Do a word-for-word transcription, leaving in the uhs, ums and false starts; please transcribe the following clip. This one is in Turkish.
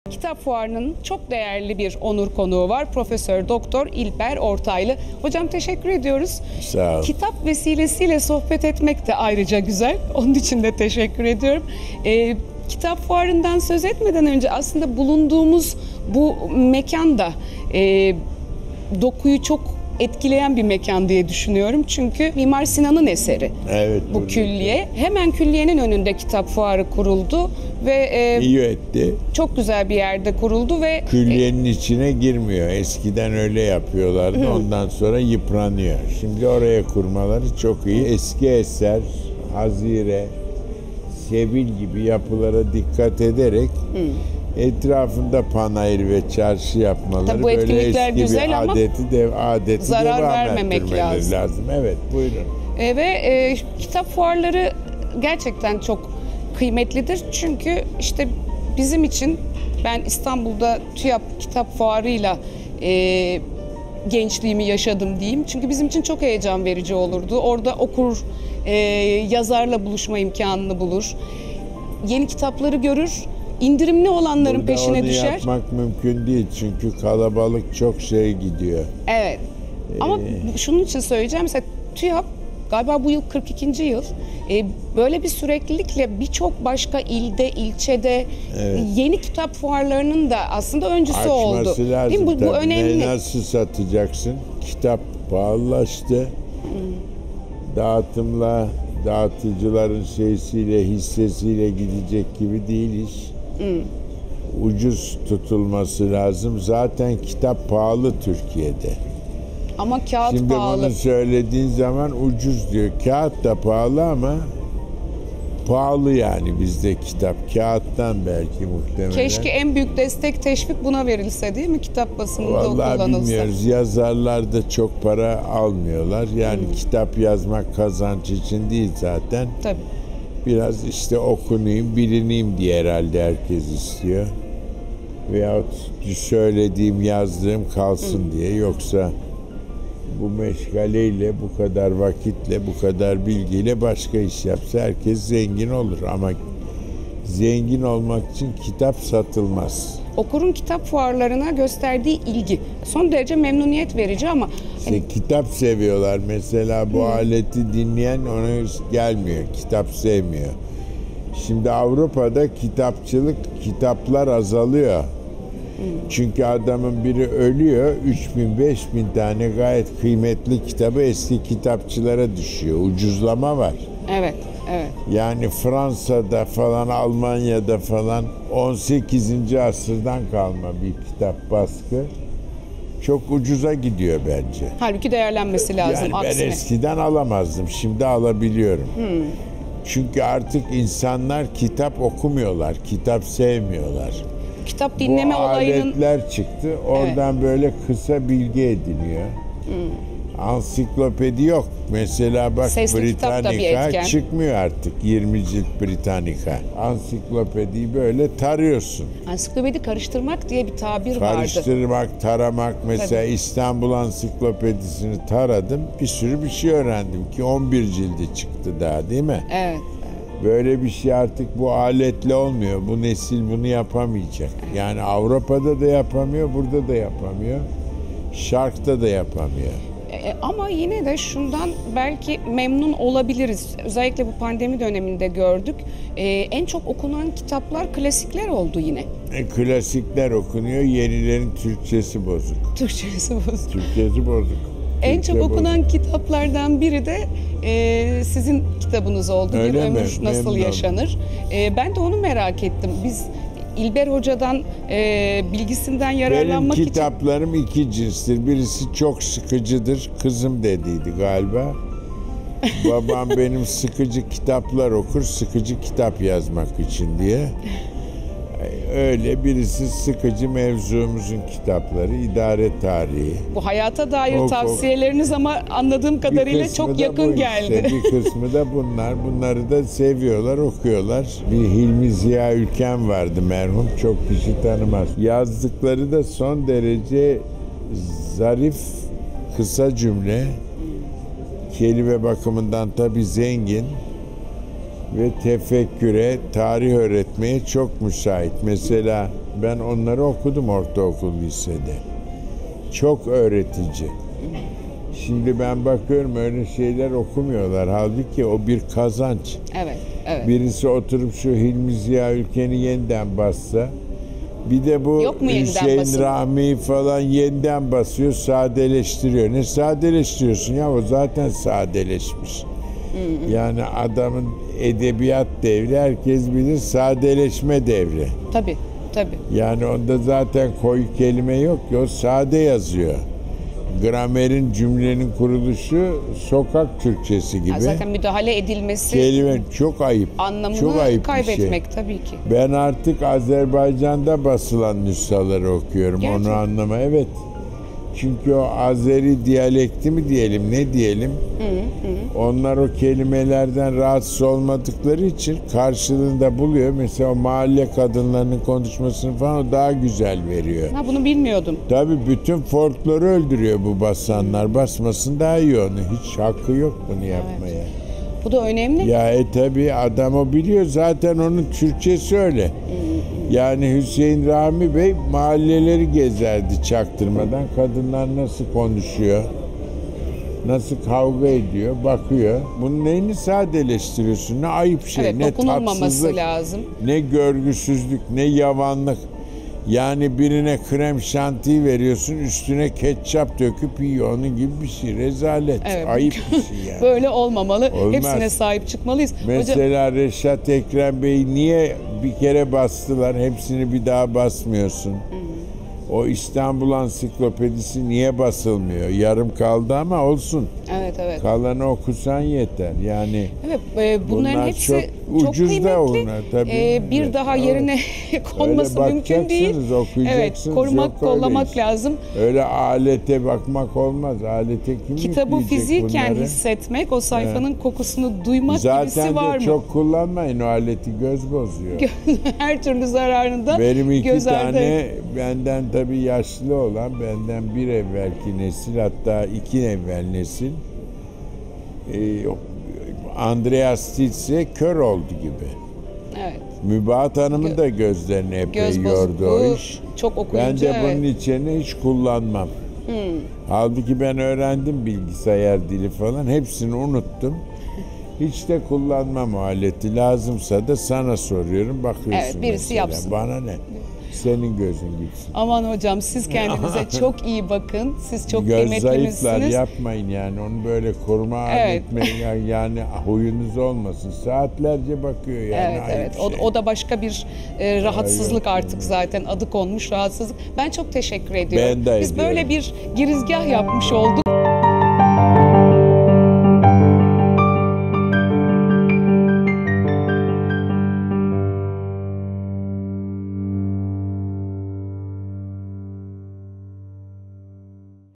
Kitap Fuarı'nın çok değerli bir onur konuğu var. Profesör Doktor İlber Ortaylı. Hocam teşekkür ediyoruz. Sağ ol. Kitap vesilesiyle sohbet etmek de ayrıca güzel. Onun için de teşekkür ediyorum. Ee, Kitap Fuarı'ndan söz etmeden önce aslında bulunduğumuz bu mekan da e, dokuyu çok etkileyen bir mekan diye düşünüyorum. Çünkü Mimar Sinan'ın eseri Evet, bu külliye. Hemen külliyenin önünde Kitap Fuarı kuruldu ve e, iyi etti. çok güzel bir yerde kuruldu ve Külliyenin içine girmiyor. Eskiden öyle yapıyorlardı. Hı. Ondan sonra yıpranıyor. Şimdi oraya kurmaları çok iyi. Eski eser, Hazire, Sebil gibi yapılara dikkat ederek Hı. etrafında panayır ve çarşı yapmaları Tabii bu böyle etkinlikler eski güzel bir ama adeti, de, adeti zarar devam vermemek ettirmeleri lazım. lazım. Evet, buyurun. E, ve e, kitap fuarları gerçekten çok kıymetlidir. Çünkü işte bizim için ben İstanbul'da TÜYAP Kitap Fuarı'yla e, gençliğimi yaşadım diyeyim. Çünkü bizim için çok heyecan verici olurdu. Orada okur, e, yazarla buluşma imkanını bulur. Yeni kitapları görür. İndirimli olanların Burada peşine onu düşer. yapmak mümkün değil çünkü kalabalık çok şey gidiyor. Evet. Ee, Ama şunun için söyleyeceğim. Mesela TÜYAP galiba bu yıl kırk ikinci yıl. Ee, böyle bir süreklilikle birçok başka ilde, ilçede Evet. yeni kitap fuarlarının da aslında öncüsü Açması oldu. lazım. Değil mi? Bu, bu tabii. önemli. Ne, nasıl satacaksın? Kitap pahalılaştı. Hmm. Dağıtımla, dağıtıcıların şeysiyle, hissesiyle gidecek gibi değil iş. Hmm. Ucuz tutulması lazım. Zaten kitap pahalı Türkiye'de. Ama kağıt Şimdi pahalı. bunu söylediğin zaman ucuz diyor. Kağıt da pahalı ama pahalı yani bizde kitap. Kağıttan belki muhtemelen. Keşke en büyük destek, teşvik buna verilse değil mi? Kitap basınında Vallahi kullanılsa. bilmiyoruz. Yazarlar da çok para almıyorlar. Yani hmm. kitap yazmak kazanç için değil zaten. Tabii. Biraz işte okunayım, bilineyim diye herhalde herkes istiyor. Veyahut söylediğim, yazdığım kalsın hmm. diye. Yoksa bu meşgaleyle, bu kadar vakitle, bu kadar bilgiyle başka iş yapsa herkes zengin olur. Ama zengin olmak için kitap satılmaz. Okurun kitap fuarlarına gösterdiği ilgi son derece memnuniyet verici ama İşte hani... kitap seviyorlar. Mesela bu hmm. aleti dinleyen ona gelmiyor. Kitap sevmiyor. Şimdi Avrupa'da kitapçılık, kitaplar azalıyor. Çünkü adamın biri ölüyor, üç bin beş bin tane gayet kıymetli kitabı eski kitapçılara düşüyor. Ucuzlama var. Evet, evet. Yani Fransa'da falan, Almanya'da falan on sekizinci asırdan kalma bir kitap baskı. Çok ucuza gidiyor bence. Halbuki değerlenmesi lazım. Yani aksine. ben eskiden alamazdım, şimdi alabiliyorum. Hmm. Çünkü artık insanlar kitap okumuyorlar, kitap sevmiyorlar. Kitap dinleme Bu olayının... aletler çıktı. Oradan evet. böyle kısa bilgi ediniyor. Hmm. Ansiklopedi yok. Mesela bak Sesli Britannica çıkmıyor artık. yirmi cilt Britannica. Ansiklopediyi böyle tarıyorsun. Ansiklopedi karıştırmak diye bir tabir Karıştırmak, vardı. Karıştırmak, taramak. Mesela Tabii. İstanbul Ansiklopedisini taradım. Bir sürü bir şey öğrendim ki on bir cildi çıktı daha değil mi? Evet. Böyle bir şey artık bu aletle olmuyor. Bu nesil bunu yapamayacak. Yani Avrupa'da da yapamıyor, burada da yapamıyor. Şark'ta da yapamıyor. E, ama yine de şundan belki memnun olabiliriz. Özellikle bu pandemi döneminde gördük. E, en çok okunan kitaplar klasikler oldu yine. E, klasikler okunuyor, yenilerin Türkçesi bozuk. Türkçesi bozuk. Türkçesi bozuk. En Türkçe çok okunan bozuk. kitaplardan biri de e, sizin kitabınız oldu. Öyle Bir mi? ömür nasıl Memnun yaşanır? E, ben de onu merak ettim. Biz İlber Hoca'dan e, bilgisinden yararlanmak Benim için... kitaplarım iki cinstir. Birisi çok sıkıcıdır. Kızım dediydi galiba. Babam benim sıkıcı kitaplar okur, sıkıcı kitap yazmak için diye. Öyle birisi sıkıcı mevzumuzun kitapları, idare tarihi. Bu hayata dair ok, tavsiyeleriniz ok. ama anladığım kadarıyla çok yakın geldi. Işte, bir kısmı da bunlar. Bunları da seviyorlar, okuyorlar. Bir Hilmi Ziya Ülken vardı merhum, çok kişi tanımaz. Yazdıkları da son derece zarif, kısa cümle. Kelime bakımından tabii zengin. Ve tefekküre, tarih öğretmeye çok müsait. Mesela Ben onları okudum ortaokul, lisede. Çok öğretici. Şimdi ben bakıyorum öyle şeyler okumuyorlar. Halbuki o bir kazanç. Evet, evet. Birisi oturup şu Hilmi Ziya Ülken'i yeniden bassa, bir de bu Yok mu yeniden Hüseyin basım? Rahmi falan yeniden basıyor, sadeleştiriyor. Ne sadeleştiriyorsun ya, o zaten sadeleşmiş. Yani adamın edebiyat devri, herkes bilir, sadeleşme devri. Tabii, tabii. Yani onda zaten koyu kelime yok ki, o sade yazıyor. Gramerin, cümlenin kuruluşu sokak Türkçesi gibi. Ya zaten müdahale edilmesi Kelime çok ayıp. anlamını çok ayıp kaybetmek bir şey. tabii ki. Ben artık Azerbaycan'da basılan nüshaları okuyorum. Gerçekten. Onu anlama. Evet. Çünkü o Azeri diyalekti mi diyelim, ne diyelim? Hı hı. Onlar o kelimelerden rahatsız olmadıkları için karşılığında buluyor. Mesela o mahalle kadınlarının konuşmasını falan o daha güzel veriyor. Ha, bunu bilmiyordum. Tabii bütün folkloru öldürüyor bu basanlar. Basmasın daha iyi onu. Hiç hakkı yok bunu yapmaya. Bu da önemli. Ya e tabii adam o biliyor. Zaten onun Türkçesi öyle. Yani Hüseyin Rahmi Bey mahalleleri gezerdi çaktırmadan. Kadınlar nasıl konuşuyor, nasıl kavga ediyor, bakıyor. Bunun neyini sadeleştiriyorsun? Ne ayıp şey, Evet, ne dokunulmaması tatsızlık, lazım. ne görgüsüzlük, ne yavanlık. Yani birine krem şanti veriyorsun, üstüne ketçap döküp yiyor. Onun gibi bir şey. Rezalet. Evet. Ayıp bir şey yani. Böyle olmamalı. Olmaz. Hepsine sahip çıkmalıyız. Hocam, Mesela Reşat Ekrem Bey'i niye bir kere bastılar, hepsini bir daha basmıyorsun? O İstanbul Ansiklopedisi niye basılmıyor? Yarım kaldı ama olsun. evet, evet. Kalanı okusan yeter. Yani Evet, e, bunların bunlar hepsi çok çok, ucuz kıymetli. da onlar tabii. E, bir Evet, daha evet. yerine konması Öyle mümkün değil. bakacaksınız, okuyacaksınız. Evet, korumak, Yok öyle kollamak iş. lazım. Öyle alete bakmak olmaz. Alete kim Kitabı yükleyecek fiziken bunları? hissetmek, o sayfanın kokusunu duymak Zaten gibisi var de mı? çok kullanmayın, o aleti göz bozuyor. Her türlü zararında Benim iki göz ardı. tane benden tabii yaşlı olan, benden bir evvelki nesil, hatta iki evvel nesil, e, Andreas Tilse kör oldu gibi. Evet. Mübahat Hanım'ın Gö- da gözlerini epey Göz yordu o bozukluğu iş. çok Ben okuyunca de bunun evet. içini hiç kullanmam. Hmm. Halbuki ben öğrendim bilgisayar dili falan, hepsini unuttum. Hiç de kullanmam o aleti. Lazımsa da sana soruyorum, bakıyorsun Evet, birisi mesela. yapsın. Bana ne? Senin gözün gitsin. Aman hocam, siz kendinize çok iyi bakın. Siz çok Göz zayıflar, kıymetlimizsiniz. yapmayın yani, onu böyle koruma Evet. etmeyin yani, huyunuz olmasın. Saatlerce bakıyor yani. Evet, ayıp evet. O, şey. o da başka bir e, rahatsızlık Aynen. artık zaten. Adı konmuş rahatsızlık. Ben çok teşekkür ediyorum. Ben de Biz ediyorum. böyle bir girizgah yapmış olduk.